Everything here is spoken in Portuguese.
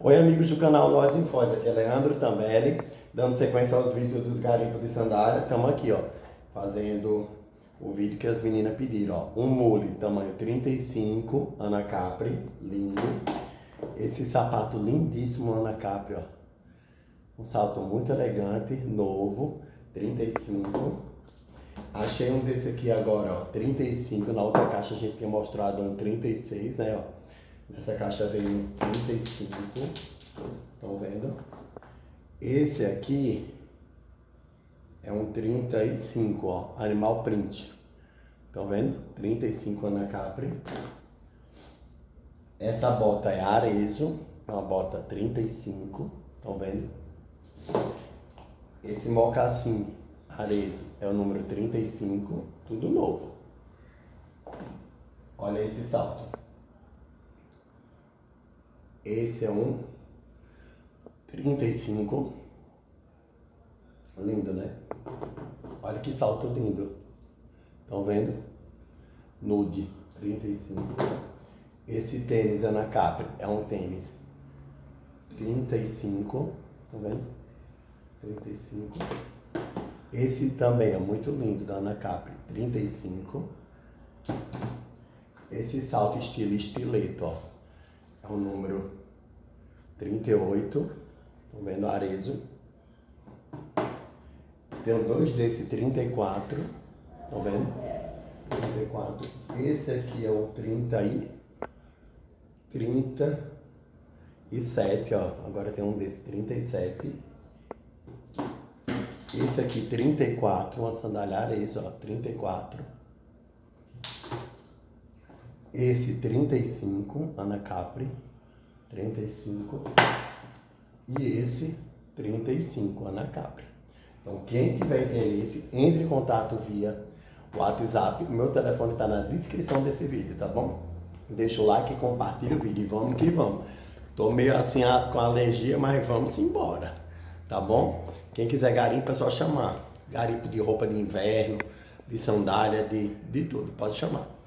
Oi amigos do canal Nós em Foz, aqui é Leandro Tambelli, dando sequência aos vídeos dos garimpos de sandália. Estamos aqui, ó, fazendo o vídeo que as meninas pediram, ó. Um mule, tamanho 35, Ana Capri, lindo. Esse sapato lindíssimo, Ana Capri, ó. Um salto muito elegante, novo, 35. Achei um desse aqui agora, ó, 35. Na outra caixa a gente tinha mostrado um 36, né, ó. Nessa caixa veio um 35. Estão vendo? Esse aqui é um 35, ó, animal print. Estão vendo? 35 Ana Capri. Essa bota é Arezzo, é uma bota 35. Estão vendo? Esse mocassim Arezzo é o número 35, tudo novo. Olha esse salto. Esse é um 35. Lindo, né? Olha que salto lindo. Estão vendo? Nude, 35. Esse tênis Ana Capri é um tênis 35. Estão vendo? 35. Esse também é muito lindo, da Ana Capri, 35. Esse salto estilo estileto, ó, é o número 38. Estão vendo? Arezzo. Tem dois desse 34. Estão vendo? 34. Esse aqui é o 37, ó. Agora tem um desse 37. Esse aqui 34, uma sandália Arezzo, ó, 34. Esse 35, Ana Capri, 35. E esse 35, Ana Capri. Então quem tiver interesse, entre em contato via WhatsApp. O meu telefone está na descrição desse vídeo, tá bom? Deixa o like e compartilha o vídeo. E vamos que vamos. Tô meio assim com alergia, mas vamos embora, tá bom? Quem quiser garimpo é só chamar. Garimpo de roupa de inverno, de sandália, de tudo. Pode chamar.